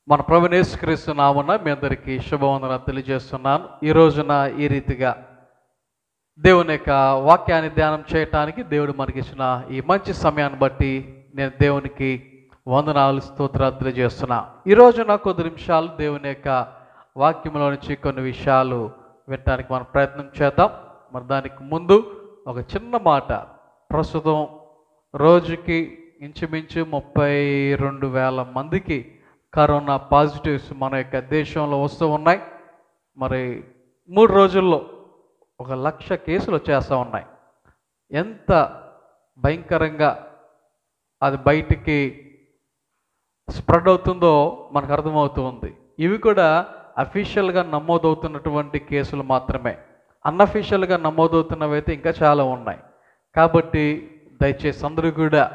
మన ప్రభువైన యేసుక్రీస్తు నామమున మీ అందరికీ శుభవందనాలు తెలియజేస్తున్నాను. ఈ రోజున ఈ రీతిగా దేవుని యొక్క వాక్యాన్ని ధ్యానం చేయటానికి దేవుడు మనకిచ్చిన ఈ మంచి సమయాన్ని బట్టి నేను దేవునికి వందనాలు స్తోత్రాలు తెలియజేస్తున్నా. ఈ రోజున కొద్ది నిమిషాలు దేవుని యొక్క వాక్యంలో నుంచి కొన్ని విషయాలు వినడానికి మనం ప్రయత్నం చేద్దాం. మరి దానికి ముందు ఒక చిన్న మాట. ప్రస్తుతం రోజుకి ఇంచుమించు 32,000 మందికి కరోనా పాజిటివ్స్ మన యొక్క దేశంలో వస్తూ ఉన్నాయి. మరి 3 రోజుల్లో 1,00,000 కేసులు వచ్చేస్తూ ఉన్నాయి. ఎంత భయంకరంగా అది బయటికి స్ప్రెడ్ అవుతుందో మనకు అర్థమవుతూ ఉంది. ఇవి కూడా అఫీషియల్గా నమోదవుతున్నటువంటి కేసులు మాత్రమే. అన్అఫీషియల్గా నమోదవుతున్నవి అయితే ఇంకా చాలా ఉన్నాయి. కాబట్టి దయచేసి అందరూ కూడా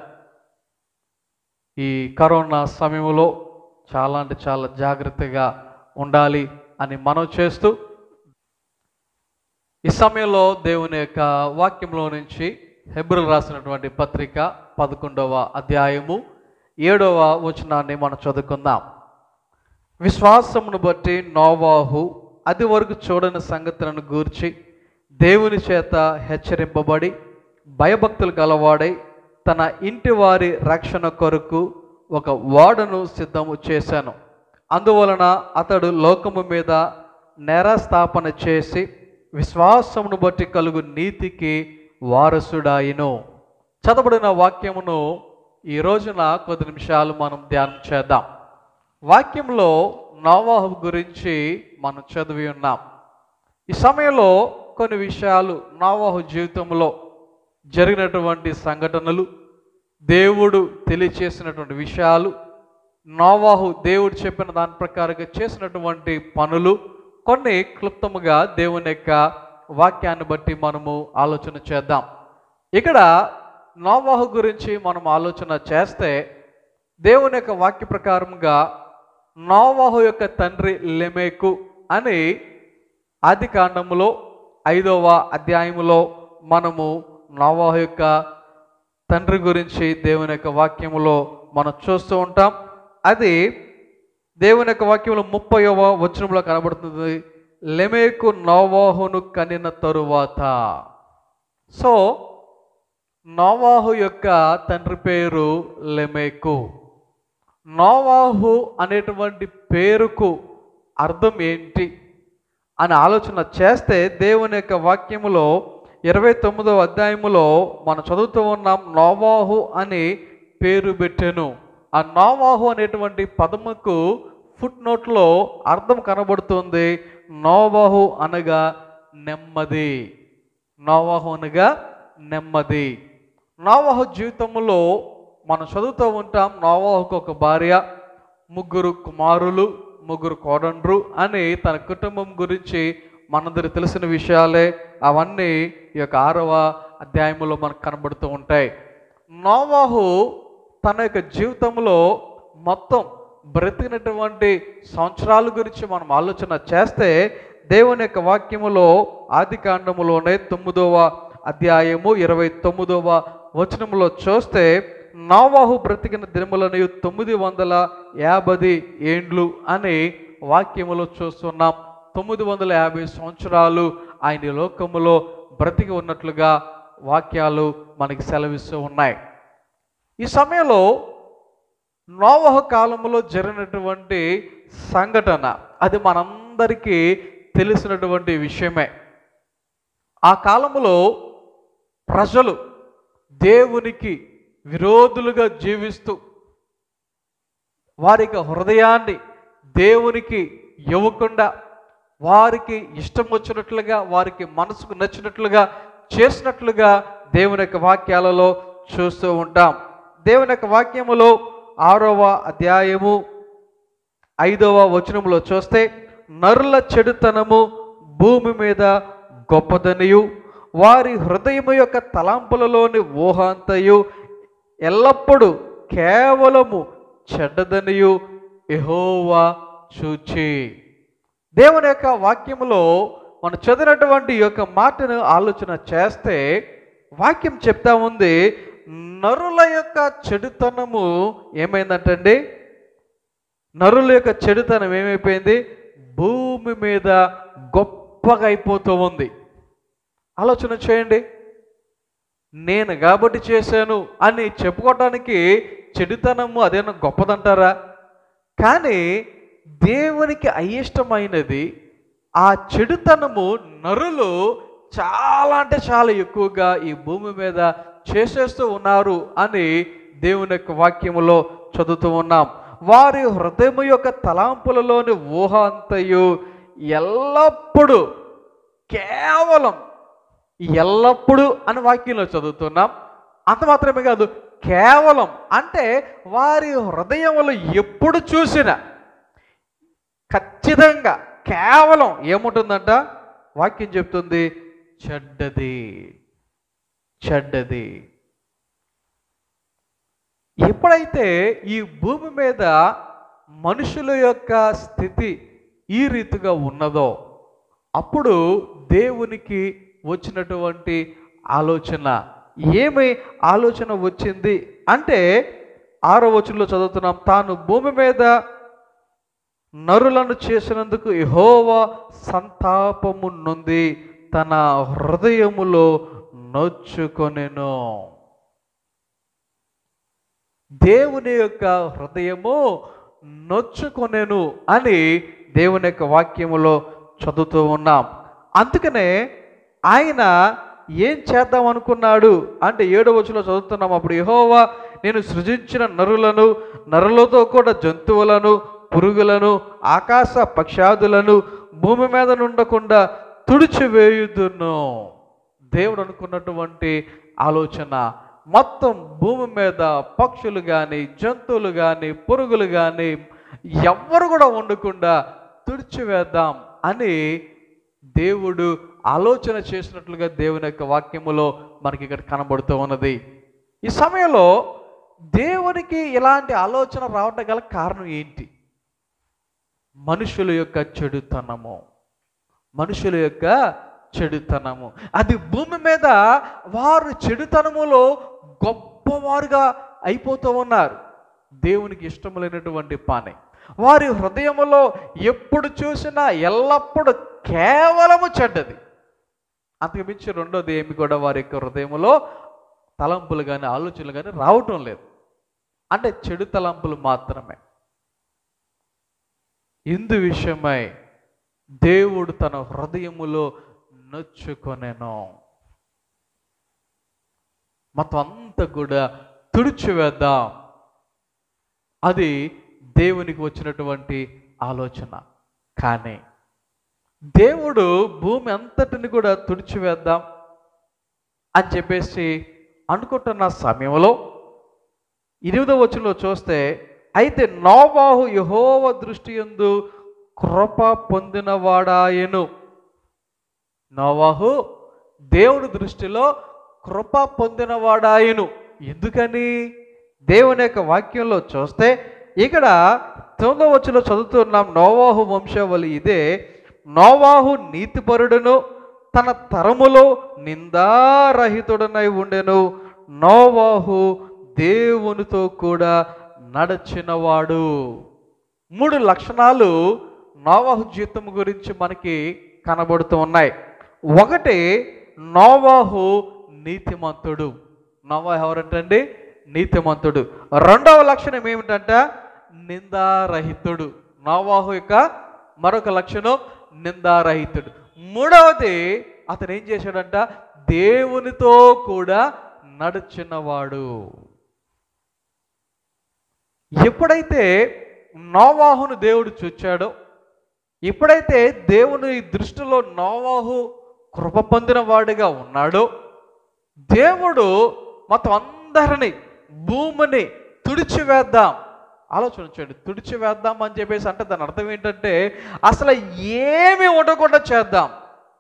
ఈ కరోనా సమయంలో చాలా అంటే చాలా జాగ్రత్తగా ఉండాలి అని మనం చేస్తూ ఈ సమయంలో దేవుని యొక్క వాక్యంలో నుంచి హెబ్రీయులకు రాసినటువంటి పత్రిక 11వ అధ్యాయము 7వ వచనాన్ని మనం చదువుకుందాం. విశ్వాసమును బట్టి నోవాహు అది వరకు చూడని సంగతులను గూర్చి దేవుని చేత హెచ్చరింపబడి భయభక్తులు గలవాడై తన ఇంటి వారి రక్షణ కొరకు ఒక ఓడను సిద్ధము చేశాను. అందువలన అతడు లోకము మీద నేరస్థాపన చేసి విశ్వాసమును బట్టి కలుగు నీతికి వారసుడాయిను. చదవబడిన వాక్యమును ఈ రోజున కొద్ది నిమిషాలు మనం ధ్యానం చేద్దాం. వాక్యంలో నోవాహు గురించి మనం చదివి ఉన్నాం. ఈ సమయంలో కొన్ని విషయాలు నోవాహు జీవితంలో జరిగినటువంటి సంఘటనలు, దేవుడు తెలియచేసినటువంటి విషయాలు, నోవాహు దేవుడు చెప్పిన దాని ప్రకారంగా చేసినటువంటి పనులు కొన్ని క్లుప్తముగా దేవుని యొక్క వాక్యాన్ని బట్టి మనము ఆలోచన చేద్దాం. ఇక్కడ నోవాహు గురించి మనం ఆలోచన చేస్తే దేవుని యొక్క వాక్య ప్రకారంగా నోవాహు యొక్క తండ్రి లెమెకు అని ఆదికాండములో 5వ అధ్యాయములో మనము నోవాహు యొక్క తండ్రి గురించి దేవుని యొక్క వాక్యములో మనం చూస్తూ ఉంటాం. అది దేవుని యొక్క వాక్యంలో 30వ వచనంలో కనబడుతుంది. లెమెకు నోవాహును కనిన తరువాత. సో నోవాహు యొక్క తండ్రి పేరు లెమెకు. నోవాహు అనేటువంటి పేరుకు అర్థం ఏంటి అని ఆలోచన చేస్తే దేవుని యొక్క వాక్యములో 29వ అధ్యాయములో మనం చదువుతూ ఉన్నాం. నోవాహు అని పేరు పెట్టెను. ఆ నోవాహు అనేటువంటి పదముకు ఫుట్ నోట్లో అర్థం కనబడుతుంది. నోవాహు అనగా నెమ్మది. నోవాహు అనగా నెమ్మది. నోవాహు జీవితంలో మనం చదువుతూ ఉంటాం. నోవాహుకు ఒక భార్య, 3 కుమారులు, 3 కోడండ్రు అని తన కుటుంబం గురించి మనందరికి తెలిసిన విషయాలే. అవన్నీ ఈ యొక్క 6వ అధ్యాయంలో మనకు కనబడుతూ ఉంటాయి. నోవాహు తన యొక్క జీవితంలో మొత్తం బ్రతికినటువంటి సంవత్సరాల గురించి మనం ఆలోచన చేస్తే దేవుని యొక్క వాక్యములో ఆదికాండములోనే 9వ అధ్యాయము 29వ వచనములో చూస్తే నోవాహు బ్రతికిన దినములను 950 ఏండ్లు అని వాక్యములో చూస్తున్నాం. 950 సంవత్సరాలు ఆయన లోకములో బ్రతికి ఉన్నట్లుగా వాక్యాలు మనకి సెలవిస్తూ ఉన్నాయి. ఈ సమయంలో నోవాహు కాలంలో జరిగినటువంటి సంఘటన అది మనందరికీ తెలిసినటువంటి విషయమే. ఆ కాలంలో ప్రజలు దేవునికి విరోధులుగా జీవిస్తూ వారి యొక్క హృదయాన్ని దేవునికి ఇవ్వకుండా వారికి ఇష్టం వచ్చినట్లుగా, వారికి మనసుకు నచ్చినట్లుగా చేసినట్లుగా దేవుని యొక్క వాక్యాలలో చూస్తూ ఉంటాం. దేవుని యొక్క వాక్యములో 6వ అధ్యాయము 5వ వచనములో చూస్తే నరుల చెడుతనము భూమి మీద గొప్పదనియు వారి హృదయము యొక్క తలంపులలోని ఊహ అంతయు ఎల్లప్పుడూ కేవలము చెడ్డదనియు యెహోవా చూచి. దేవుని యొక్క వాక్యములో మనం చదివినటువంటి ఈ యొక్క మాటను ఆలోచన చేస్తే వాక్యం చెప్తా ఉంది, నరుల యొక్క చెడుతనము ఏమైందంటండి నరుల యొక్క చెడుతనం ఏమైపోయింది? భూమి మీద గొప్పగా అయిపోతూ ఉంది. ఆలోచన చేయండి. నేను కాబట్టి చేశాను అని చెప్పుకోవటానికి చెడుతనము అదేనా గొప్పదంటారా? కానీ దేవునికి అయిష్టమైనది ఆ చెడుతనము నరులు చాలా అంటే చాలా ఎక్కువగా ఈ భూమి మీద చేసేస్తూ ఉన్నారు అని దేవుని యొక్క వాక్యములో చదువుతూ ఉన్నాం. వారి హృదయము యొక్క తలాంపులలోని ఊహ అంతయు ఎల్లప్పుడూ, కేవలం ఎల్లప్పుడూ అని వాక్యంలో చదువుతున్నాం. అంత మాత్రమే కాదు, కేవలం అంటే వారి హృదయములు ఎప్పుడు చూసినా ఖచ్చితంగా కేవలం ఏముంటుందంట? వాక్యం చెప్తుంది, చెడ్డది, చెడ్డది. ఎప్పుడైతే ఈ భూమి మీద మనుషుల యొక్క స్థితి ఈ రీతిగా ఉన్నదో అప్పుడు దేవునికి వచ్చినటువంటి ఆలోచన, ఏమి ఆలోచన వచ్చింది అంటే 6వ వచనంలో చదువుతున్నాం, తాను భూమి మీద నరులను చేసినందుకు యెహోవా సంతాపము నొంది తన హృదయములో నొచ్చుకొనెను. దేవుని యొక్క హృదయము నొచ్చుకొనెను అని దేవుని యొక్క వాక్యములో చదువుతూ ఉన్నాం. అందుకనే ఆయన ఏం చేద్దాం అనుకున్నాడు అంటే 7వ వచనంలో చదువుతున్నాం, అప్పుడు యెహోవా నేను సృజించిన నరులను, నరులతో కూడా జంతువులను, పురుగులను, ఆకాశ పక్షాదులను భూమి మీద నుండకుండా తుడిచివేయుదును. దేవుడు అనుకున్నటువంటి ఆలోచన మొత్తం భూమి మీద పక్షులు కానీ, జంతువులు కానీ, పురుగులు కానీ ఎవ్వరు కూడా ఉండకుండా తుడిచివేద్దాం అని దేవుడు ఆలోచన చేసినట్లుగా దేవుని యొక్క వాక్యములో మనకి ఇక్కడ కనబడుతూ ఉన్నది. ఈ సమయంలో దేవునికి ఇలాంటి ఆలోచన రావటం గల కారణం ఏంటి? మనుషుల యొక్క చెడుతనము, మనుషుల యొక్క చెడుతనము. అది భూమి మీద వారు చెడుతనములో గొప్పవారుగా అయిపోతూ ఉన్నారు. దేవునికి ఇష్టం లేనటువంటి పని. వారి హృదయములో ఎప్పుడు చూసినా ఎల్లప్పుడూ కేవలము చెడ్డది. అంతకు మించి రెండోది ఏమి కూడా వారి యొక్క హృదయములో తలంపులు కానీ ఆలోచనలు కానీ రావటం లేదు. అంటే చెడు తలంపులు మాత్రమే. ఇందు విషయమై దేవుడు తన హృదయములో నొచ్చుకొనెను. మొత్తం అంతా కూడా తుడిచివేద్దాం. అది దేవునికి వచ్చినటువంటి ఆలోచన. కానీ దేవుడు భూమి అంతటిని కూడా తుడిచివేద్దాం అని చెప్పేసి అనుకుంటున్న సమయంలో 8వ వచనంలో చూస్తే, అయితే నోవాహు యెహోవా దృష్టి యందు కృప పొందినవాడాయెను. నోవాహు దేవుడి దృష్టిలో కృప పొందినవాడాయెను. ఎందుకని? దేవుని యొక్క వాక్యంలో చూస్తే ఇక్కడ 9వ వచనంలో చదువుతున్నాం, నోవాహు వంశావళి ఇదే, నోవాహు నీతిపరుడును తన తరములో నిందారహితుడనై ఉండెను. నోవాహు దేవునితో కూడా నడచినవాడు. 3 లక్షణాలు నోవాహు జీవితం గురించి మనకి కనబడుతూ ఉన్నాయి. ఒకటి, నోవాహు నీతిమంతుడు. నోవాహు ఎవరంటండి? నీతిమంతుడు. రెండవ లక్షణం ఏమిటంట? నిందారహితుడు. నోవాహు యొక్క మరొక లక్షణం నిందారహితుడు. మూడవది, అతను ఏం చేశాడంట? దేవునితో కూడా నడిచినవాడు. ఎప్పుడైతే నోవాహును దేవుడు చూచాడో, ఎప్పుడైతే దేవుని దృష్టిలో నోవాహు కృప పొందిన వాడిగా ఉన్నాడో, దేవుడు మొత్తం అందరినీ, భూమిని తుడిచివేద్దాం. ఆలోచించండి, తుడిచివేద్దాం అని చెప్పేసి అంటే దాని అర్థం ఏంటంటే అసలు ఏమి ఉండకుండా చేద్దాం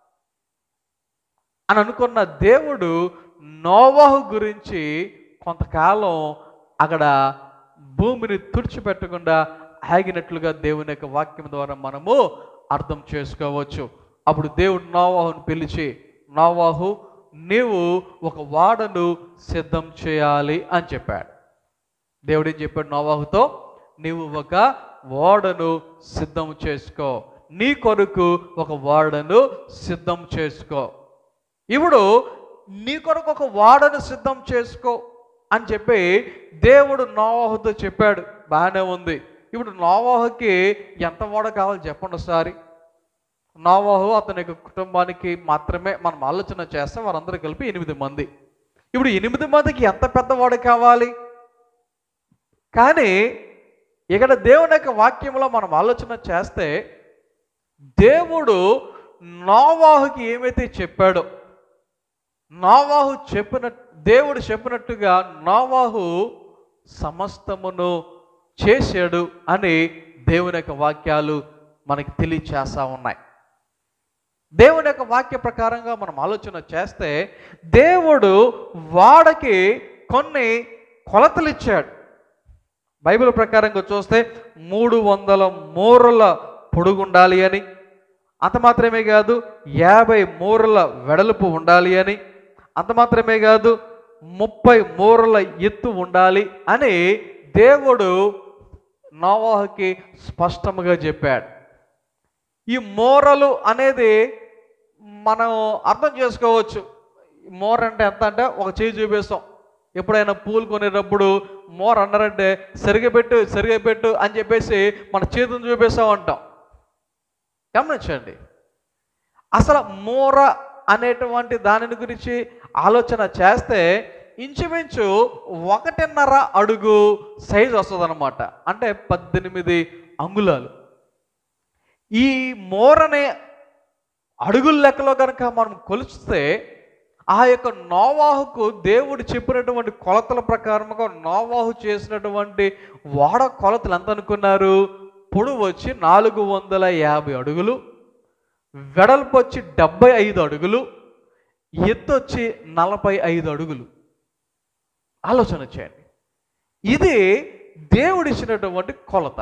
అని అనుకున్న దేవుడు నోవాహు గురించి కొంతకాలం అక్కడ భూమిని తుడిచిపెట్టకుండా ఆగినట్లుగా దేవుని యొక్క వాక్యం ద్వారా మనము అర్థం చేసుకోవచ్చు. అప్పుడు దేవుడు నోవాహును పిలిచి, నోవాహు నీవు ఒక వాడను సిద్ధం చేయాలి అని చెప్పాడు. దేవుడు ఏం చెప్పాడు నోవాహుతో? నీవు ఒక ఓడను సిద్ధం చేసుకో, నీ కొరకు ఒక ఓడను సిద్ధం చేసుకో. ఇప్పుడు నీ కొరకు ఒక ఓడను సిద్ధం చేసుకో అని చెప్పి దేవుడు నోవాహుతో చెప్పాడు, బాగానే ఉంది. ఇప్పుడు నోవాహుకి ఎంత ఓడ కావాలి చెప్పండి ఒకసారి. నోవాహు అతని యొక్క కుటుంబానికి మాత్రమే మనం ఆలోచన చేస్తే వారందరూ కలిపి 8 మంది. ఇప్పుడు 8 మందికి ఎంత పెద్ద ఓడ కావాలి? కానీ ఇక్కడ దేవుని యొక్క వాక్యంలో మనం ఆలోచన చేస్తే దేవుడు నోవాహుకి ఏమైతే చెప్పాడో, దేవుడు చెప్పినట్టుగా నోవాహు సమస్తమును చేశాడు అని దేవుని యొక్క వాక్యాలు మనకి తెలియచేస్తా ఉన్నాయి. దేవుని యొక్క వాక్య ప్రకారంగా మనం ఆలోచన చేస్తే దేవుడు వాడకి కొన్ని కొలతలు ఇచ్చాడు. బైబిల్ ప్రకారంగా చూస్తే 300 మూరల పొడుగు ఉండాలి అని, అంత మాత్రమే కాదు 50 మూరల వెడల్పు ఉండాలి అని, అంత మాత్రమే కాదు 30 మూరల ఎత్తు ఉండాలి అని దేవుడు నోవాహుకి స్పష్టంగా చెప్పాడు. ఈ మూరలు అనేది మనం అర్థం చేసుకోవచ్చు. మోర్ అంటే ఎంత అంటే ఒక చేయి చూపిస్తాం. ఎప్పుడైనా పూలు కొనేటప్పుడు మోర్ అన్నారంటే సరిగపెట్టు అని చెప్పేసి మన చేతులు చూపిస్తూ ఉంటాం. గమనించండి, అసలు మూర అనేటువంటి దానిని గురించి ఆలోచన చేస్తే ఇంచుమించు 1.5 అడుగు సైజు వస్తుంది అనమాట. అంటే 18 అంగుళాలు. ఈ మోరనే అడుగుల లెక్కలో కనుక మనం కొలిస్తే ఆ యొక్క నోవాహుకు దేవుడు చెప్పినటువంటి కొలతల ప్రకారంగా నోవాహు చేసినటువంటి ఓడ కొలతలు ఎంత అనుకున్నారు? పొడవు వచ్చి 450 అడుగులు, వెడల్పు వచ్చి 75 అడుగులు, ఎత్తు వచ్చి 45 అడుగులు. ఆలోచన చేయండి, ఇది దేవుడిచ్చినటువంటి కొలత.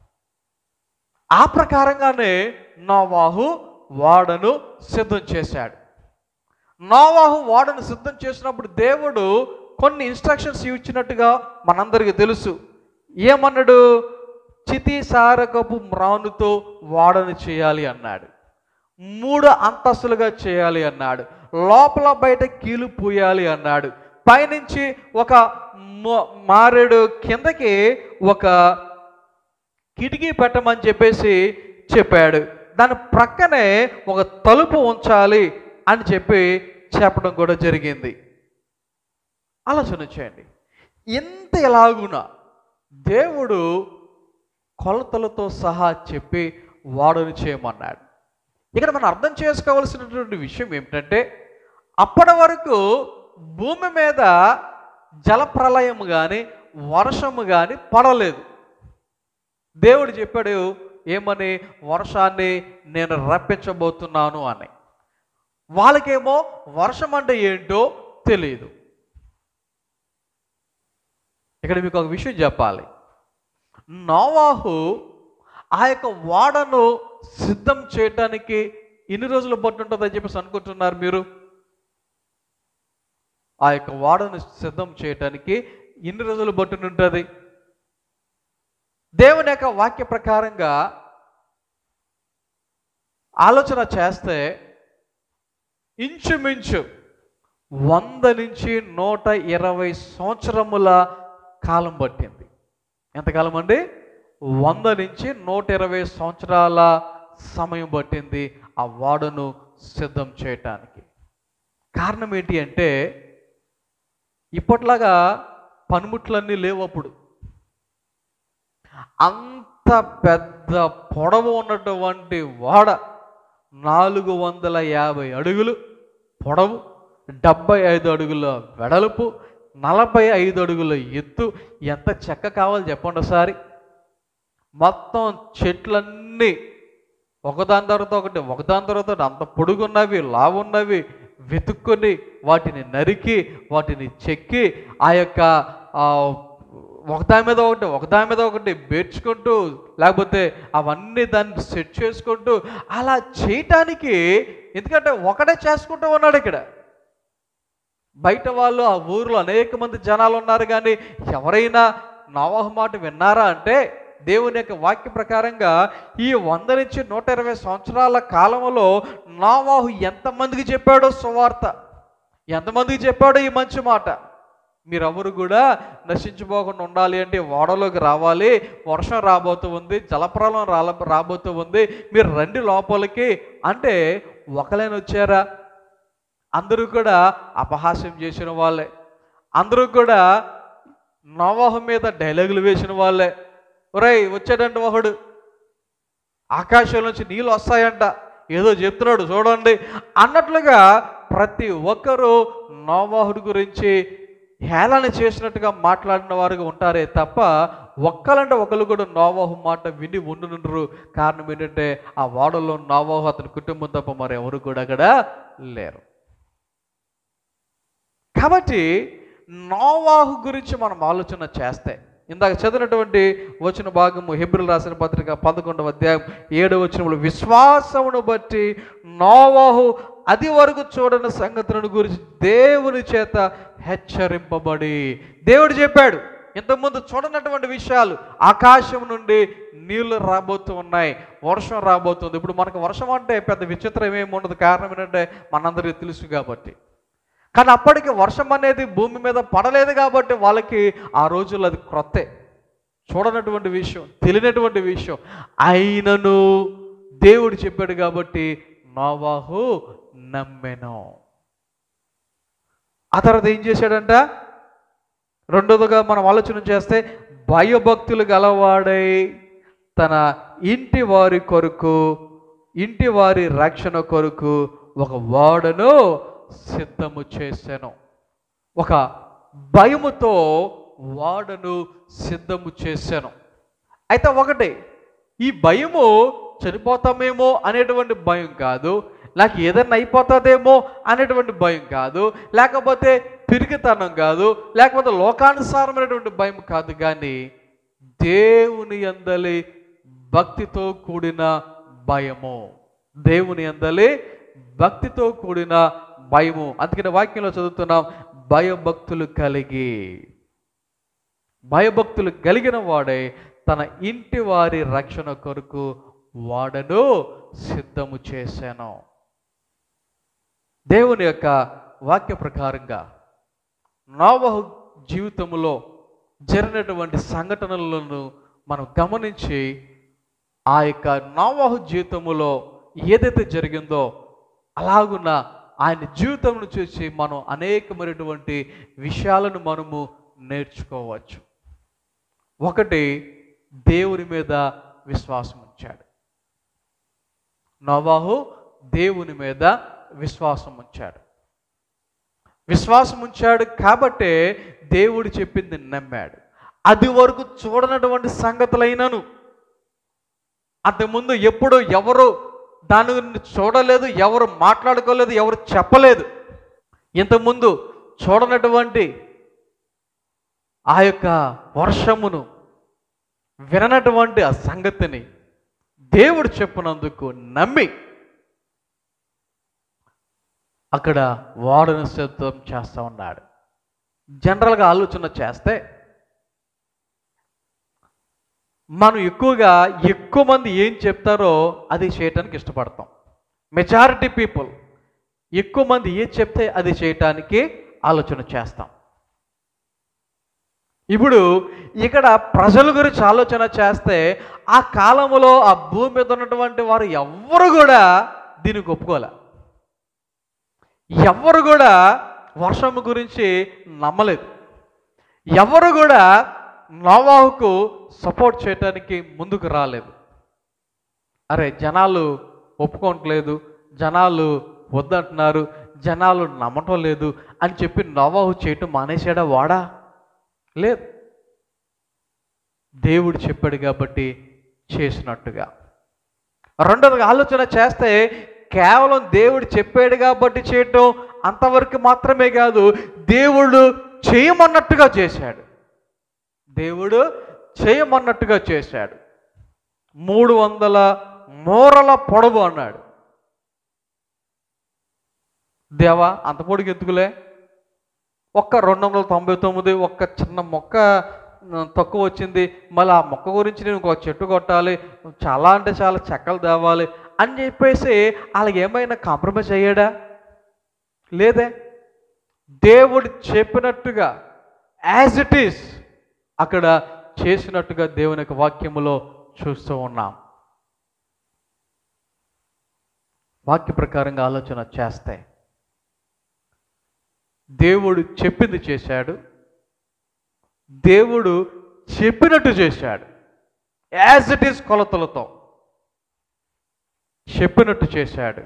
ఆ ప్రకారంగానే నోవాహు ఓడను సిద్ధం చేశాడు. నోవాహు ఓడను సిద్ధం చేసినప్పుడు దేవుడు కొన్ని ఇన్స్ట్రక్షన్స్ ఇచ్చినట్టుగా మనందరికీ తెలుసు. ఏమన్నాడు? చితిసారకపు మ్రానుతో ఓడను చేయాలి అన్నాడు. 3 అంతస్తులుగా చేయాలి అన్నాడు. లోపల బయట కీలు పూయాలి అన్నాడు. పైనుంచి ఒక మారేడు కిందకి ఒక కిటికీ పెట్టమని చెప్పేసి చెప్పాడు. దాని ప్రక్కనే ఒక తలుపు ఉంచాలి అని చెప్పడం కూడా జరిగింది. ఆలోచన చేయండి, ఎంత ఎలాగునా దేవుడు కొలతలతో సహా చెప్పి వాడని చేయమన్నాడు. ఇక్కడ మనం అర్థం చేసుకోవాల్సినటువంటి విషయం ఏమిటంటే, అప్పటి వరకు భూమి మీద జలప్రలయం కానీ వర్షము కానీ పడలేదు. దేవుడు చెప్పాడు ఏమని? వర్షాన్ని నేను రప్పించబోతున్నాను అని. వాళ్ళకేమో వర్షం అంటే ఏంటో తెలియదు. ఇక్కడ మీకు ఒక విషయం చెప్పాలి. నోవాహు ఆ యొక్క ఓడను సిద్ధం చేయటానికి ఎన్ని రోజులు పట్టుంటుందని చెప్పేసి అనుకుంటున్నారు మీరు? ఆ యొక్క ఓడను సిద్ధం చేయటానికి ఎన్ని రోజులు పట్టునుంటుంది? దేవుని యొక్క వాక్య ప్రకారంగా ఆలోచన చేస్తే ఇంచుమించు 100 నుంచి 120 సంవత్సరముల కాలం పట్టింది. ఎంతకాలం అండి? 100 నుంచి 120 సంవత్సరాల సమయం పట్టింది ఆ ఓడను సిద్ధం చేయటానికి. కారణం ఏంటి అంటే, ఇప్పట్లాగా పనిముట్లన్నీ లేవు. అప్పుడు అంత పెద్ద పొడవు ఉన్నటువంటి ఓడ 450 అడుగులు పొడవు, 75 అడుగుల వెడల్పు, 45 అడుగుల ఎత్తు. ఎంత చెక్క కావాలి చెప్పండి ఒకసారి. మొత్తం చెట్లన్నీ ఒకదాని తర్వాత ఒకటి అంత పొడుగున్నవి, లావున్నవి వెతుక్కొని వాటిని నరికి వాటిని చెక్కి ఆ యొక్క ఒకదాని మీద ఒకటి పేర్చుకుంటూ, లేకపోతే అవన్నీ దాన్ని సెట్ చేసుకుంటూ అలా చేయటానికి, ఎందుకంటే ఒకటే చేసుకుంటూ ఉన్నాడు. ఇక్కడ బయట వాళ్ళు ఆ ఊర్లో అనేక మంది జనాలు ఉన్నారు, కానీ ఎవరైనా నోవాహు మాట విన్నారా అంటే దేవుని యొక్క వాక్య ప్రకారంగా ఈ 100 నుంచి 120 సంవత్సరాల కాలంలో నోవాహు ఎంతమందికి చెప్పాడో సువార్త, ఎంతమందికి చెప్పాడో ఈ మంచి మాట, మీరెవరు కూడా నశించిపోకుండా ఉండాలి అంటే ఓడలోకి రావాలి, వర్షం రాబోతూ ఉంది, జలప్రలయం రాబోతూ ఉంది, మీరు రండి లోపలికి అంటే ఒకలైనా వచ్చారా? అందరూ కూడా అపహాస్యం చేసిన వాళ్ళే, అందరూ కూడా నోవాహు మీద డైలాగులు వేసిన వాళ్ళే. ఒరేయ్ వచ్చాడంట ఒకడు, ఆకాశం నుంచి నీళ్ళు వస్తాయంట, ఏదో చెప్తున్నాడు చూడండి అన్నట్లుగా ప్రతి ఒక్కరూ నోవాహుడి గురించి హేళన చేసినట్టుగా మాట్లాడిన వారుగా ఉంటారే తప్ప ఒక్కలంటే ఒకరు కూడా నోవాహు మాట విని ఉండునుండరు. కారణం ఏంటంటే ఆ ఓడలో నోవాహు అతని కుటుంబం తప్ప మరి ఎవరు కూడా అక్కడ లేరు. కాబట్టి నోవాహు గురించి మనం ఆలోచన చేస్తే ఇందాక చదివినటువంటి వచన భాగము హెబ్రీయులకు రాసిన పత్రిక 11వ అధ్యాయం 7వ వచనంలో విశ్వాసమును బట్టి నోవాహు అది వరకు చూడని సంగతులను గురించి దేవుని చేత హెచ్చరింపబడి, దేవుడు చెప్పాడు ఇంతకుముందు చూడనటువంటి విషయాలు, ఆకాశం నుండి నీళ్లు రాబోతూ ఉన్నాయి, వర్షం రాబోతుంది. ఇప్పుడు మనకు వర్షం అంటే పెద్ద విచిత్రం ఏమి ఉండదు, కారణం ఏంటంటే మనందరికీ తెలుసు కాబట్టి. కానీ అప్పటికి వర్షం అనేది భూమి మీద పడలేదు కాబట్టి వాళ్ళకి ఆ రోజుల్లో అది క్రొత్తే, చూడనటువంటి విషయం, తెలియనటువంటి విషయం. అయినను దేవుడు చెప్పాడు కాబట్టి నోవాహు నమ్మెను. ఆ తర్వాత ఏం చేశాడంట? రెండోదిగా మనం ఆలోచన చేస్తే భయభక్తులు గలవాడై తన ఇంటి వారి కొరకు, ఇంటి వారి రక్షణ కొరకు ఒక ఓడను సిద్ధము చేశాను. ఒక భయముతో ఓడను సిద్ధము చేశాను. అయితే ఒకటి, ఈ భయము చనిపోతామేమో అనేటువంటి భయం కాదు, నాకు ఏదైనా అయిపోతుందేమో అనేటువంటి భయం కాదు, లేకపోతే పిరికితనం కాదు, లేకపోతే లోకానుసారమైనటువంటి భయం కాదు, కానీ దేవుని యందలి భక్తితో కూడిన భయము, దేవుని యందలి భక్తితో కూడిన భయము. అందుకని వాక్యంలో చదువుతున్నాం, భయభక్తులు కలిగిన వాడే తన ఇంటి వారి రక్షణ కొరకు వాడను సిద్ధము చేశాను. దేవుని యొక్క వాక్య ప్రకారంగా నోవాహు జీవితంలో జరిగినటువంటి సంఘటనలను మనం గమనించి ఆ యొక్క నోవాహు జీవితంలో ఏదైతే జరిగిందో అలాగున్న ఆయన జీవితంను చూసి మనం అనేకమైనటువంటి విషయాలను మనము నేర్చుకోవచ్చు. ఒకటి, దేవుని మీద విశ్వాసం ఉంచాడు. నోవాహు దేవుని మీద విశ్వాసం ఉంచాడు. విశ్వాసం ఉంచాడు కాబట్టే దేవుడు చెప్పింది నమ్మాడు. అది వరకు చూడనటువంటి సంగతులైనను, అంతకుముందు ఎప్పుడు ఎవరు దాని గురించి చూడలేదు, ఎవరు మాట్లాడుకోలేదు, ఎవరు చెప్పలేదు. ఇంతకుముందు చూడనటువంటి ఆ యొక్క వర్షమును, విననటువంటి ఆ సంగతిని దేవుడు చెప్పినందుకు నమ్మి అక్కడ ఓడను సిద్ధం చేస్తూ ఉన్నాడు. జనరల్గా ఆలోచన చేస్తే మనం ఎక్కువ మంది ఏం చెప్తారో అది చేయటానికి ఇష్టపడతాం. మెజారిటీ పీపుల్ ఎక్కువ మంది ఏం చెప్తే అది చేయటానికి ఆలోచన చేస్తాం. ఇప్పుడు ఇక్కడ ప్రజల గురించి ఆలోచన చేస్తే ఆ కాలంలో ఆ భూమి మీద ఉన్నటువంటి వారు ఎవ్వరు కూడా దీనికి ఒప్పుకోలే. ఎవరు కూడా వర్షం గురించి నమ్మలేదు. ఎవరు కూడా నోవాహుకు సపోర్ట్ చేయడానికి ముందుకు రాలేదు. అరే జనాలు ఒప్పుకోవట్లేదు, జనాలు వద్దంటున్నారు, జనాలు నమ్మటం లేదు అని చెప్పి నోవాహు చేయటం మానేశాడా? వాడా? లేదు. దేవుడు చెప్పాడు కాబట్టి చేసినట్టుగా. రెండోదిగా ఆలోచన చేస్తే కేవలం దేవుడు చెప్పాడు కాబట్టి చేయటం అంతవరకు మాత్రమే కాదు, దేవుడు చేయమన్నట్టుగా చేశాడు. దేవుడు చేయమన్నట్టుగా చేశాడు. 300 మూరల పొడవు అన్నాడు. దేవా అంత పొడుగు ఎందుకులే, ఒక్క 299 ఒక్క చిన్న మొక్క తక్కువ వచ్చింది, మళ్ళీ ఆ మొక్క గురించి నేను ఇంకో చెట్టు కొట్టాలి, చాలా అంటే చాలా చెక్కలు తేవాలి అని చెప్పేసి వాళ్ళకి ఏమైనా కాంప్రమైజ్ అయ్యాడా? లేదే. దేవుడు చెప్పినట్టుగా యాజ్ ఇట్ ఈస్ అక్కడ చేసినట్టుగా దేవుని యొక్క వాక్యములో చూస్తూ ఉన్నాం. వాక్య ప్రకారంగా ఆలోచన చేస్తే దేవుడు చెప్పింది చేశాడు, దేవుడు చెప్పినట్టు చేశాడు. యాజ్ ఇట్ ఈస్ కొలతలతో చెప్పినట్టు చేశాడు.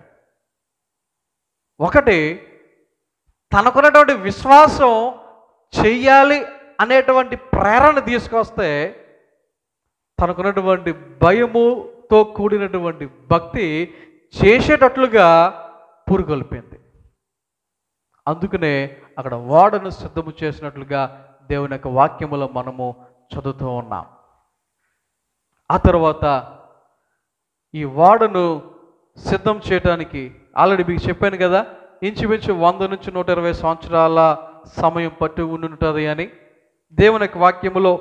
ఒకటి, తనకున్నటువంటి విశ్వాసం చెయ్యాలి అనేటువంటి ప్రేరణ తీసుకొస్తే తనకున్నటువంటి భయముతో కూడినటువంటి భక్తి చేసేటట్లుగా పురుగొల్పింది. అందుకనే అక్కడ ఓడను సిద్ధము చేసినట్లుగా దేవుని యొక్క వాక్యములో మనము చదువుతూ ఉన్నాం. ఆ తర్వాత ఈ ఓడను సిద్ధం చేయడానికి ఆల్రెడీ మీకు చెప్పాను కదా, ఇంచుమించు 100 నుంచి 120 సంవత్సరాల సమయం పట్టి ఉండుంటుంది అని. దేవుని యొక్క వాక్యములో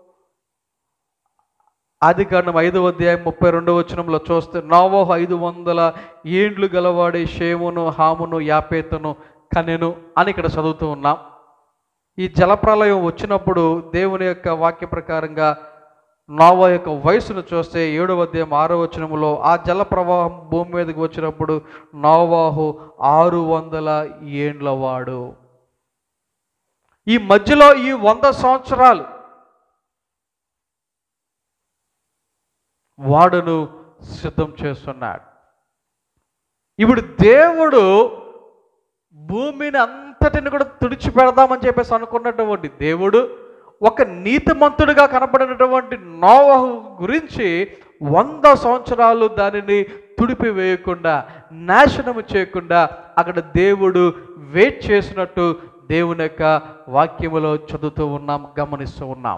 ఆదికాండం 5వ అధ్యాయం 32వ వచనంలో చూస్తే, నోవహు 500 ఏండ్లు గలవాడే షేమును, హామును, యాపేతును కనెను అని ఇక్కడ చదువుతూ ఉన్నాం. ఈ జలప్రలయం వచ్చినప్పుడు దేవుని యొక్క వాక్య ప్రకారంగా నోవహు యొక్క వయసును చూస్తే 7వ అధ్యాయం 6వ వచనంలో ఆ జల ప్రవాహం భూమి మీదకి వచ్చినప్పుడు నోవహు 600 ఏండ్ల వాడు. ఈ మధ్యలో ఈ 100 సంవత్సరాలు వాడును సిద్ధం చేస్తున్నాడు. ఇప్పుడు దేవుడు భూమిని అంతటిని కూడా తుడిచిపెడదామని చెప్పేసి అనుకున్నటువంటి దేవుడు ఒక నీతిమంతుడిగా కనపడినటువంటి నోవహు గురించి 100 సంవత్సరాలు దానిని తుడిపి వేయకుండా, నాశనము చేయకుండా అక్కడ దేవుడు వెయిట్ చేసినట్టు దేవుని యొక్క వాక్యములో చదువుతూ ఉన్నాం, గమనిస్తూ ఉన్నాం.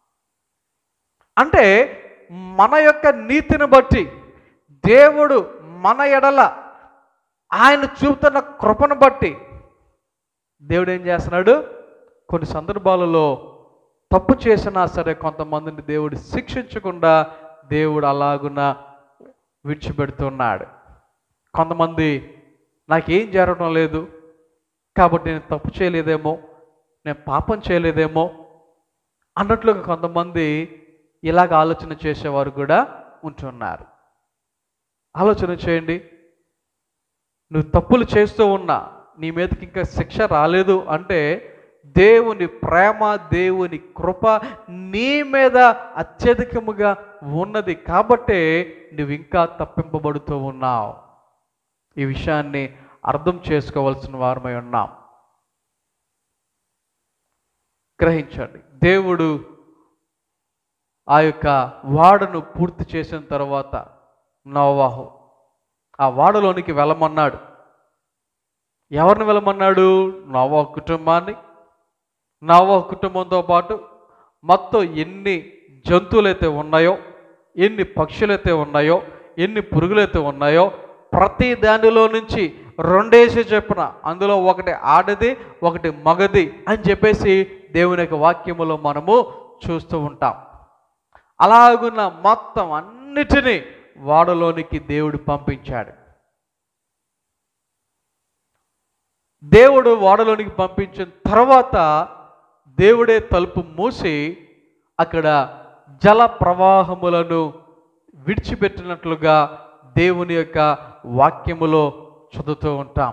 అంటే మన యొక్క నీతిని బట్టి దేవుడు మన ఎడల ఆయన చూపుతున్న కృపను బట్టి దేవుడు ఏం చేస్తున్నాడు? కొన్ని సందర్భాలలో తప్పు చేసినా సరే కొంతమందిని దేవుడు శిక్షించకుండా దేవుడు అలాగున విడిచిపెడుతున్నాడు. కొంతమంది నాకేం జరగడం లేదు కాబట్టి నేను తప్పు చేయలేదేమో, నేను పాపం చేయలేదేమో అన్నట్లుగా కొంతమంది ఇలాగ ఆలోచన చేసేవారు కూడా ఉంటున్నారు. ఆలోచన చేయండి, నువ్వు తప్పులు చేస్తూ ఉన్నా నీ మీదకి ఇంకా శిక్ష రాలేదు అంటే దేవుని ప్రేమ, దేవుని కృప నీ మీద అత్యధికముగా ఉన్నది కాబట్టే నువ్వు ఇంకా తప్పింపబడుతూ ఉన్నావు. ఈ విషయాన్ని అర్థం చేసుకోవాల్సిన వారమై ఉన్నాం. గ్రహించండి, దేవుడు ఆ యొక్క వాడను పూర్తి చేసిన తర్వాత నోవహు ఆ వాడలోనికి వెళ్ళమన్నాడు. ఎవరిని వెళ్ళమన్నాడు? నోవహు కుటుంబాన్ని. నోవహు కుటుంబంతో పాటు మొత్తం ఎన్ని జంతువులైతే ఉన్నాయో, ఎన్ని పక్షులైతే ఉన్నాయో, ఎన్ని పురుగులైతే ఉన్నాయో ప్రతి దానిలో నుంచి 2 చెప్పున, అందులో ఒకటి ఆడది ఒకటి మగది అని చెప్పేసి దేవుని యొక్క వాక్యములో మనము చూస్తూ ఉంటాం. అలాగున్న మొత్తం అన్నిటినీ వాడలోనికి దేవుడు పంపించాడు. దేవుడు వాడలోనికి పంపించిన తర్వాత దేవుడే తలుపు మూసి అక్కడ జల ప్రవాహములను విడిచిపెట్టినట్లుగా దేవుని యొక్క వాక్యములో చదువుతూ ఉంటాం.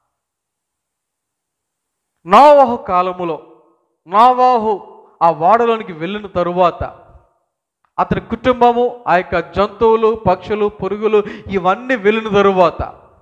నోవహు కాలములో నోవహు ఆ వాడలోనికి వెళ్ళిన తరువాత అతని కుటుంబము, ఆ యొక్క జంతువులు, పక్షులు, పురుగులు ఇవన్నీ వెళ్ళిన తరువాత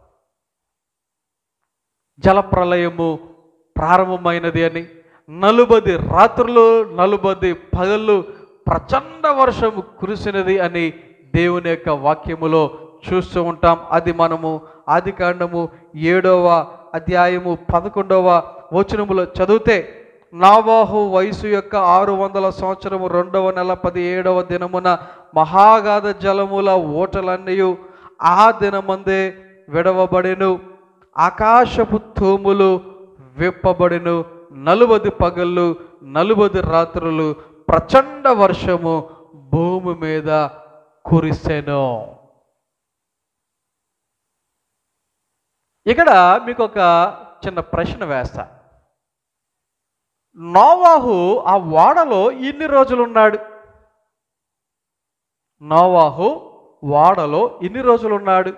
జలప్రలయము ప్రారంభమైనది అని, 40 రాత్రులు 40 పగళ్ళు ప్రచండ వర్షము కురిసినది అని దేవుని యొక్క వాక్యములో చూస్తూ ఉంటాం. అది మనము ఆదికాండము 7వ అధ్యాయము 11వ వచనములో చదివితే, నోవహు వయసు యొక్క 600 సంవత్సరము 2వ నెల 17వ దినమున మహాగాధ జలముల ఓటలన్నీ ఆ దినమందే విడవబడెను, ఆకాశపు తూములు విప్పబడెను, 40 పగళ్ళు 40 రాత్రులు ప్రచండ వర్షము భూమి మీద కురిసెను. ఇక్కడ మీకు ఒక చిన్న ప్రశ్న వేస్తా. నోవాహు ఆ ఓడలో ఎన్ని రోజులు ఉన్నాడు? నోవాహు ఓడలో ఎన్ని రోజులు ఉన్నాడు?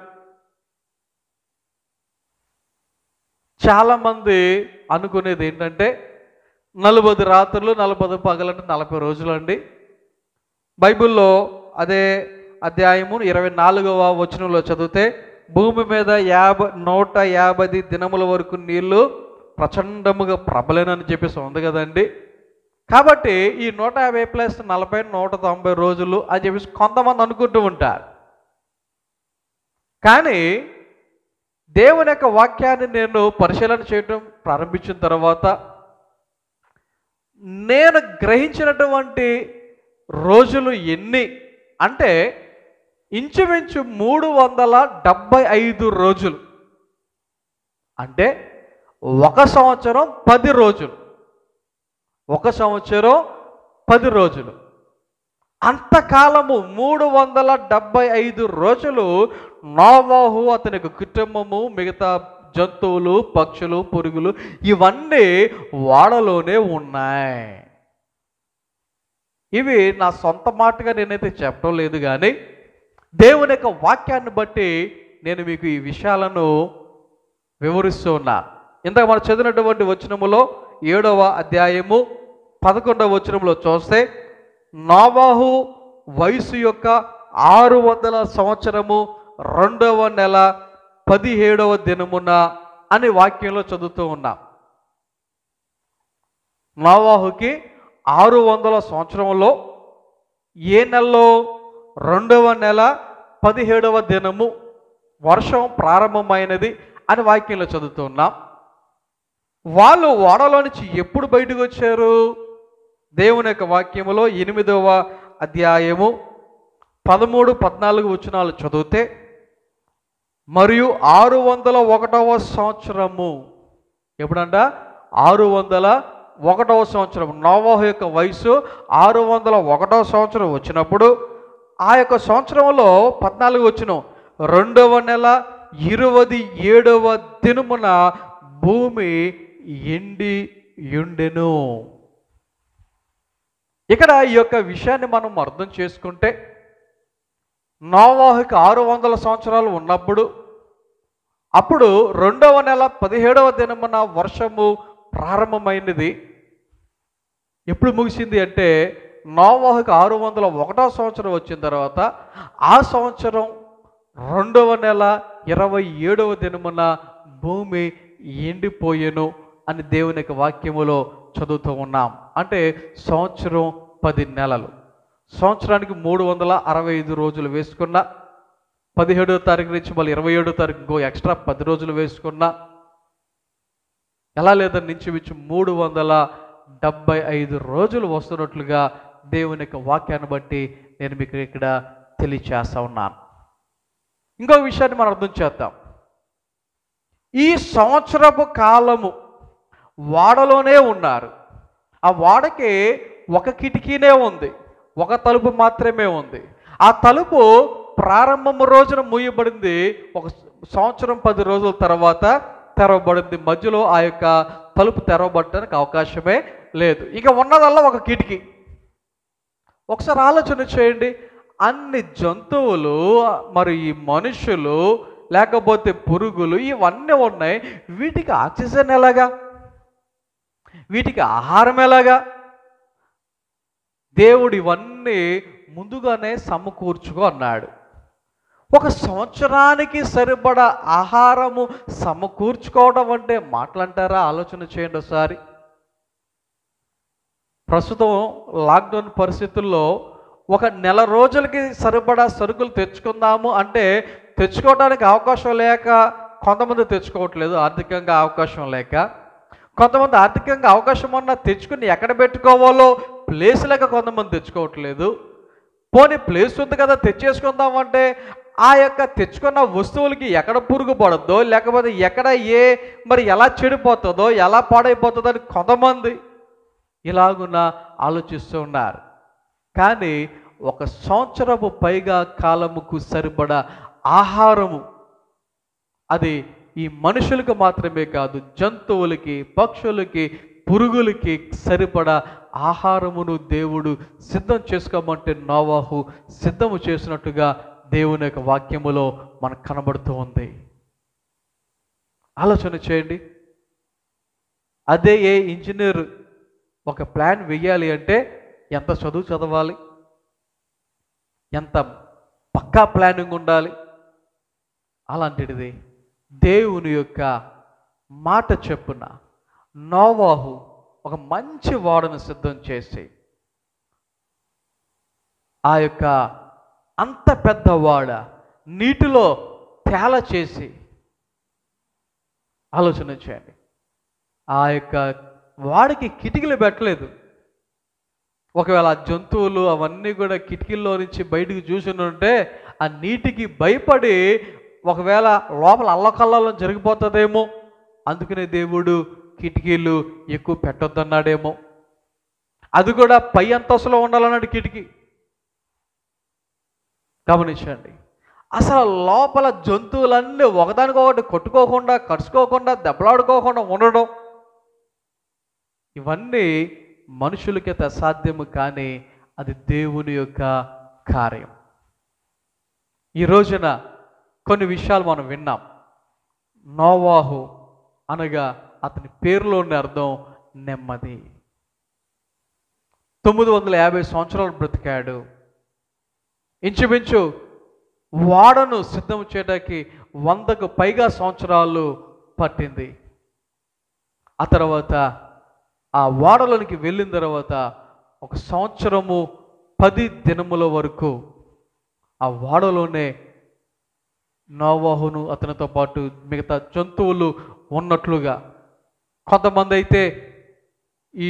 చాలామంది అనుకునేది ఏంటంటే 40 రాత్రులు 40 పగలంటే 40 రోజులు అండి. బైబిల్లో అదే అధ్యాయము 24వ వచనంలో చదివితే భూమి మీద 150 దినముల వరకు నీళ్లు ప్రచండముగా ప్రబలేనని చెప్పేసి ఉంది కదండి. కాబట్టి ఈ 150 ప్లస్ 40 190 రోజులు అని చెప్పేసి కొంతమంది అనుకుంటూ ఉంటారు. కానీ దేవుని యొక్క వాక్యాన్ని నేను పరిశీలన చేయడం ప్రారంభించిన తర్వాత నేను గ్రహించినటువంటి రోజులు ఎన్ని అంటే ఇంచుమించు 375 రోజులు. అంటే 1 సంవత్సరం 10 రోజులు. 1 సంవత్సరం 10 రోజులు. అంతకాలము 375 రోజులు నోవాహు, అతని కుటుంబము, మిగతా జంతువులు, పక్షులు, పురుగులు ఇవన్నీ ఓడలోనే ఉన్నాయి. ఇవి నా సొంత మాటగా నేనైతే చెప్పడం లేదు, కానీ దేవుని యొక్క వాక్యాన్ని బట్టి నేను మీకు ఈ విషయాలను వివరిస్తూ ఉన్నా. ఇంతకు మనం చదివినటువంటి వచనములో 7వ అధ్యాయము 11వ వచనంలో చూస్తే నోవాహు వయసు యొక్క 600 సంవత్సరము 2వ నెల 17వ దినమున అని వాక్యంలో చదువుతూ ఉన్నాం. నోవాహుకి 600 సంవత్సరంలో ఏ నెలలో? 2వ నెల 17వ దినము వర్షం ప్రారంభమైనది అని వాక్యంలో చదువుతూ ఉన్నాం. వాళ్ళు ఓడలో నుంచి ఎప్పుడు బయటకు వచ్చారు? దేవుని యొక్క వాక్యములో 8వ అధ్యాయము 13, 14 వచనాలు చదివితే మరియు 601వ సంవత్సరము, ఎప్పుడంట? 601వ సంవత్సరం. నోవాహు యొక్క వయసు 601వ సంవత్సరం వచ్చినప్పుడు ఆ యొక్క సంవత్సరంలో 14 వచనం 2వ నెల 27వ దినమున భూమి ఎండి ఉండెను. ఇక్కడ ఈ యొక్క విషయాన్ని మనం అర్థం చేసుకుంటే నోవాహుకి 600 సంవత్సరాలు ఉన్నప్పుడు అప్పుడు 2వ నెల 17వ దినమున వర్షము ప్రారంభమైనది. ఎప్పుడు ముగిసింది అంటే నోవాహుకి 601వ సంవత్సరం వచ్చిన తర్వాత ఆ సంవత్సరం 2వ నెల 27వ దినమున భూమి ఎండిపోయెను అని దేవుని యొక్క వాక్యములో చదువుతూ ఉన్నాం. అంటే సంవత్సరం 10 నెలలు. సంవత్సరానికి 365 రోజులు వేసుకున్నా, 17వ తారీఖు నుంచి మళ్ళీ 27వ తారీఖు ఇంకో ఎక్స్ట్రా 10 రోజులు వేసుకున్నా, ఎలా లేదని ఇంచుమించు 375 రోజులు వస్తున్నట్లుగా దేవుని యొక్క వాక్యాన్ని బట్టి నేను మీకు ఇక్కడ తెలియచేస్తా ఉన్నాను. ఇంకో విషయాన్ని మనం అర్థం చేద్దాం. ఈ సంవత్సరపు కాలము వాడలోనే ఉన్నారు. ఆ వాడకి ఒక కిటికీనే ఉంది, ఒక తలుపు మాత్రమే ఉంది. ఆ తలుపు ప్రారంభము రోజున మూయబడింది, ఒక సంవత్సరం 10 రోజుల తర్వాత తెరవబడింది. మధ్యలో ఆ యొక్క తలుపు తెరవబడటానికి అవకాశమే లేదు. ఇక ఉన్నదల్లా ఒక కిటికీ. ఒకసారి ఆలోచన చేయండి, అన్ని జంతువులు, మరి ఈ మనుషులు, లేకపోతే పురుగులు ఇవన్నీ ఉన్నాయి. వీటికి ఆక్సిజన్ ఎలాగా? వీటికి ఆహారం ఎలాగా? దేవుడు ఇవన్నీ ముందుగానే సమకూర్చుకో అన్నాడు. ఒక సంవత్సరానికి సరిపడా ఆహారము సమకూర్చుకోవడం అంటే మాటలంటారా? ఆలోచన చేయండి ఒకసారి. ప్రస్తుతం లాక్డౌన్ పరిస్థితుల్లో ఒక నెల రోజులకి సరిపడా సరుకులు తెచ్చుకుందాము అంటే తెచ్చుకోవడానికి అవకాశం లేక కొంతమంది తెచ్చుకోవట్లేదు, ఆర్థికంగా అవకాశం లేక. కొంతమంది ఆర్థికంగా అవకాశం ఉన్నా తెచ్చుకుని ఎక్కడ పెట్టుకోవాలో ప్లేస్ లేక కొంతమంది తెచ్చుకోవట్లేదు. పోనీ ప్లేస్ ఉంది కదా తెచ్చేసుకుందామంటే ఆ యొక్క తెచ్చుకున్న వస్తువులకి ఎక్కడ పురుగు పడుద్దో, లేకపోతే ఎక్కడ మరి ఎలా చెడిపోతుందో, ఎలా పాడైపోతుందో అని కొంతమంది. ఇలాగున ఆలోచిస్తూ ఉన్నారు. కానీ 1 సంవత్సరపు పైగా కాలముకు సరిపడా ఆహారము, అది ఈ మనుషులకు మాత్రమే కాదు, జంతువులకి, పక్షులకి, పురుగులకి సరిపడా ఆహారమును దేవుడు సిద్ధం చేసుకోమంటే నోవాహు సిద్ధము చేసినట్టుగా దేవుని యొక్క వాక్యములో మనకు కనబడుతూ ఉంది. ఆలోచన చేయండి. అదే ఏ ఇంజనీర్ ఒక ప్లాన్ వెయ్యాలి అంటే ఎంత చదువు చదవాలి, ఎంత పక్కా ప్లానింగ్ ఉండాలి. అలాంటిది దేవుని యొక్క మాట చెప్పున నోవాహు ఒక మంచి ఓడను సిద్ధం చేసి, ఆ యొక్క అంత పెద్ద ఓడ నీటిలో తేల చేసి, ఆలోచన చేయండి, ఆ యొక్క వాడికి కిటికీలు పెట్టలేదు. ఒకవేళ ఆ జంతువులు అవన్నీ కూడా కిటికీల్లో నుంచి బయటికి చూసుంటే ఆ నీటికి భయపడి ఒకవేళ లోపల అల్లకల్లలో జరిగిపోతుందేమో, అందుకనే దేవుడు కిటికీలు ఎక్కువ పెట్టొద్దన్నాడేమో. అది కూడా పై అంతస్తులో ఉండాలన్నాడు కిటికీ. గమనించండి, అసలు లోపల జంతువులన్నీ ఒకదానికొకటి కొట్టుకోకుండా, కరుచుకోకుండా, దెబ్బలాడుకోకుండా ఉండడం, ఇవన్నీ మనుషులకైతే అసాధ్యము, కానీ అది దేవుని యొక్క కార్యం. ఈ రోజున కొన్ని విషయాలు మనం విన్నాం. నోవాహు అనగా అతని పేరులోని అర్థం నెమ్మది. 950 సంవత్సరాలు బ్రతికాడు. ఇంచుమించు ఓడను సిద్ధం చేయడానికి 100కు పైగా సంవత్సరాలు పట్టింది. ఆ తర్వాత ఆ ఓడలోనికి వెళ్ళిన తర్వాత 1 సంవత్సరము 10 దినముల వరకు ఆ ఓడలోనే నోవాహును అతనితో పాటు మిగతా జంతువులు ఉన్నట్లుగా. కొంతమంది అయితే ఈ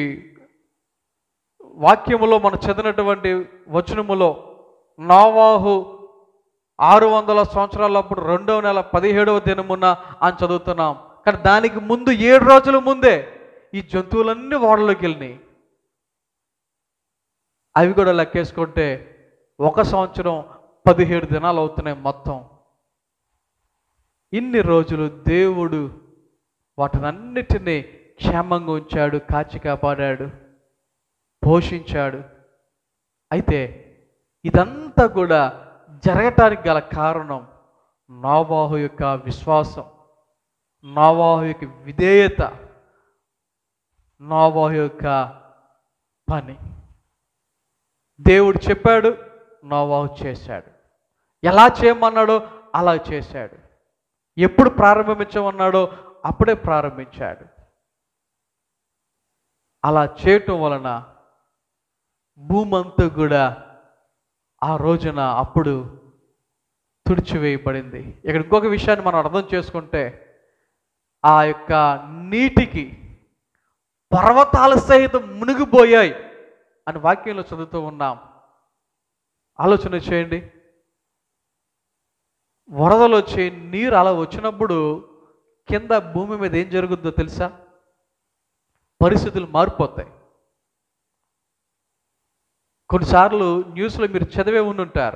వాక్యములో మనం చదివినటువంటి వచనములో నోవాహు 600 సంవత్సరాలప్పుడు 2వ నెల 17వ దినమున అని చదువుతున్నాం. కానీ దానికి ముందు 7 రోజుల ముందే ఈ జంతువులన్నీ ఓడలోకి వెళ్ళినాయి. అవి కూడా లెక్కేసుకుంటే 1 సంవత్సరం 17 దినాలు అవుతున్నాయి మొత్తం. ఇన్ని రోజులు దేవుడు వాటినన్నిటినీ క్షేమంగా ఉంచాడు, కాచి కాపాడాడు, పోషించాడు. అయితే ఇదంతా కూడా జరగటానికి గల కారణం నోవాహు యొక్క విశ్వాసం, నోవాహు యొక్క విధేయత, నోవాహు యొక్క పని. దేవుడు చెప్పాడు, నోవాహు చేశాడు. ఎలా చేయమన్నాడో అలా చేశాడు. ఎప్పుడు ప్రారంభించమన్నాడో అప్పుడే ప్రారంభించాడు. అలా చేయటం వలన భూమి అంతా కూడా ఆ రోజున అప్పుడు తుడిచివేయబడింది. ఇక్కడ ఇంకొక విషయాన్ని మనం అర్థం చేసుకుంటే, ఆ యొక్క నీటికి పర్వతాల సహితం మునిగిపోయాయి అని వాక్యంలో చదువుతూ ఉన్నాం. ఆలోచన చేయండి, వరదలు వచ్చి నీరు అలా వచ్చినప్పుడు కింద భూమి మీద ఏం జరుగుతుందో తెలుసా? పరిస్థితులు మారిపోతాయి. కొన్నిసార్లు న్యూస్లో మీరు చదివే ఉండుంటారు,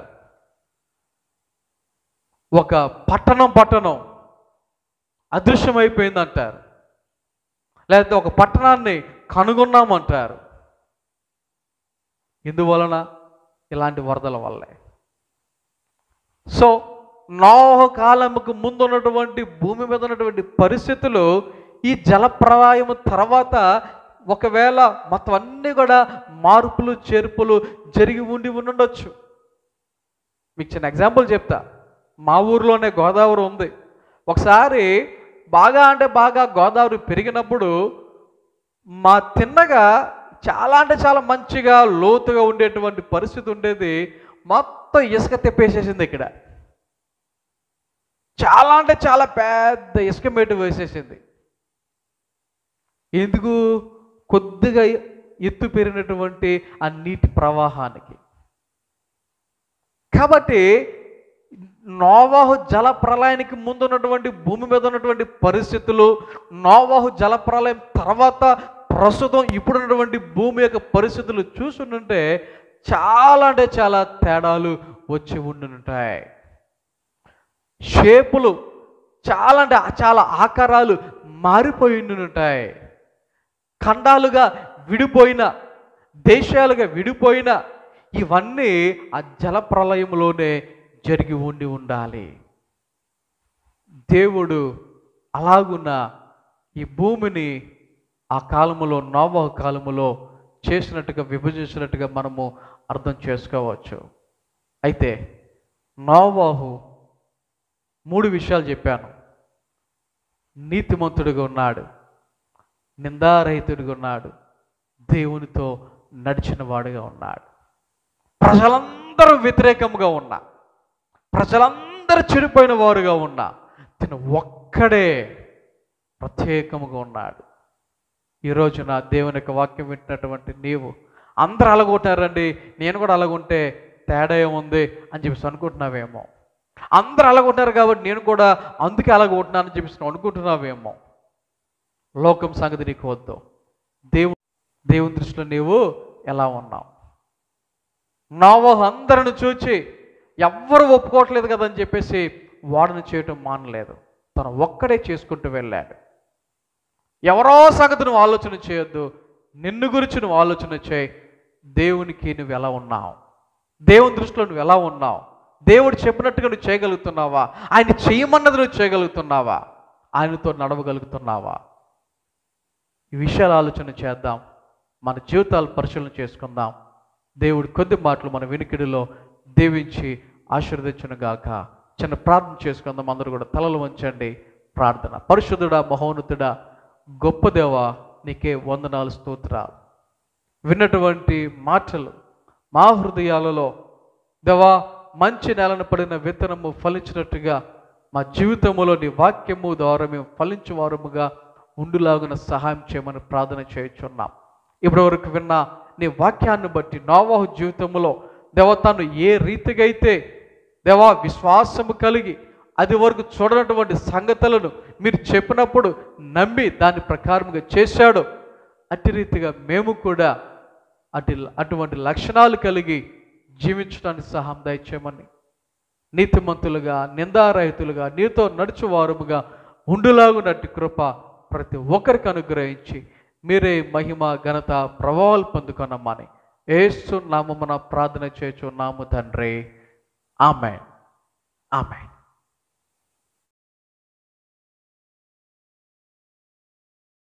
ఒక పట్టణం అదృశ్యమైపోయిందంటారు, లేకపోతే ఒక పట్టణాన్ని కనుగొన్నామంటారు. ఇందువలన ఇలాంటి వరదల వల్లే. సో నోవాహు కాలముకు ముందు ఉన్నటువంటి భూమి మీద ఉన్నటువంటి పరిస్థితులు ఈ జలప్రవాహము తర్వాత ఒకవేళ మొత్తం అన్నీ కూడా మార్పులు చేర్పులు జరిగి ఉండొచ్చు. మీకు చిన్న ఎగ్జాంపుల్ చెప్తా. మా ఊర్లోనే గోదావరి ఉంది. ఒకసారి బాగా అంటే బాగా గోదావరి పెరిగినప్పుడు మా తిన్నగా చాలా అంటే చాలా మంచిగా లోతుగా ఉండేటువంటి పరిస్థితి ఉండేది. మొత్తం ఇసుక తెప్పేసేసింది. ఇక్కడ చాలా అంటే చాలా పెద్ద ఇసుక మేటు వేసేసింది. ఎందుకు? కొద్దిగా ఎత్తు పెరిగినటువంటి ఆ నీటి ప్రవాహానికి. కాబట్టి నోవాహు జల ప్రళయానికి ముందు ఉన్నటువంటి భూమి మీద ఉన్నటువంటి పరిస్థితులు, నోవాహు జల ప్రళయం తర్వాత ప్రస్తుతం ఇప్పుడున్నటువంటి భూమి యొక్క పరిస్థితులు చూస్తుంటే చాలా అంటే చాలా తేడాలు వచ్చి ఉండుంటాయి. షేపులు చాలా అంటే చాలా ఆకారాలు మారిపోయి ఉండుంటాయి. ఖండాలుగా విడిపోయిన, దేశాలుగా విడిపోయిన ఇవన్నీ ఆ జల ప్రళయంలోనే జరిగి ఉండాలి. దేవుడు అలాగున్న ఈ భూమిని ఆ కాలములో, నోవహు కాలములో చేసినట్టుగా, విభజించినట్టుగా మనము అర్థం చేసుకోవచ్చు. అయితే నోవహు 3 విషయాలు చెప్పాను. నీతిమంతుడిగా ఉన్నాడు, నిందారహితుడిగా ఉన్నాడు, దేవునితో నడిచిన వాడుగా ఉన్నాడు. ప్రజలందరూ వ్యతిరేకంగా ఉన్నా, ప్రజలందరూ చెడిపోయిన వారుగా ఉన్నా, తను ఒక్కడే ప్రత్యేకముగా ఉన్నాడు. ఈరోజు నా దేవుని యొక్క వాక్యం వింటున్నటువంటి నీవు, అందరూ అలాగుంటారండి, నేను కూడా అలాగుంటే తేడా ఏముంది అని చెప్పేసి అనుకుంటున్నావేమో. అందరూ అలాగుంటారు కాబట్టి నేను కూడా అందుకే అలాగుంటున్నానని చెప్పేసి అనుకుంటున్నావేమో. లోకం సంగతి నీకు వద్దు. దేవుని దృష్టిలో నీవు ఎలా ఉన్నావు? నోవహు అందరిని చూచి ఎవ్వరు ఒప్పుకోవట్లేదు కదని చెప్పేసి వాడిని చేయటం మానలేదు. తను ఒక్కడే చేసుకుంటూ వెళ్ళాడు. ఎవరో సంగతి నువ్వు ఆలోచన చేయొద్దు, నిన్ను గురించి నువ్వు ఆలోచన చేయి. దేవునికి నువ్వు ఎలా ఉన్నావు? దేవుని దృష్టిలో నువ్వు ఎలా ఉన్నావు? దేవుడు చెప్పినట్టుగా నువ్వు చేయగలుగుతున్నావా? ఆయన చేయమన్నది నువ్వు చేయగలుగుతున్నావా? ఆయనతో నడవగలుగుతున్నావా? ఈ విషయాలు ఆలోచన చేద్దాం. మన జీవితాలు పరిశీలన చేసుకుందాం. దేవుడు కొద్ది మాటలు మన వినికిడిలో దీవించి ఆశీర్వదించునుగాక. చిన్న ప్రార్థన చేసుకుందాం. అందరూ కూడా తలలు వంచండి. ప్రార్థన. పరిశుద్ధుడా, మహోన్నతుడా, గొప్ప దేవా, నీకే వందనాలు, స్తోత్రాలు. విన్నటువంటి మాటలు మా హృదయాలలో దేవా మంచి నేలను పడిన విత్తనము ఫలించినట్టుగా మా జీవితంలో నీ వాక్యము ద్వారా మేము ఫలించేవారముగా ఉండులాగున సహాయం చేయమని ప్రార్థన చేయుచున్నాం. ఇప్పటి వరకు విన్న నీ వాక్యాన్ని బట్టి నోవహు జీవితంలో దేవా తాను ఏ రీతిగా అయితే దేవా విశ్వాసము కలిగి అది వరకు చూడనటువంటి సంగతులను మీరు చెప్పినప్పుడు నమ్మి దాని ప్రకారంగా చేశాడు. అట్టి రీతిగా మేము కూడా అటువంటి లక్షణాలు కలిగి జీవించడానికి సహాయం దయచేయమని, నీతిమంతులుగా, నిందారహితులుగా, నీతో నడుచువారముగా ఉండులాగునట్టి కృప ప్రతి ఒక్కరికి అనుగ్రహించి మీరే మహిమ, ఘనత, ప్రభావాలు పొందుకొనమని యేసు నామమున ప్రార్థన చేయుచున్నాము తండ్రి. ఆమేన్. ఆమేన్.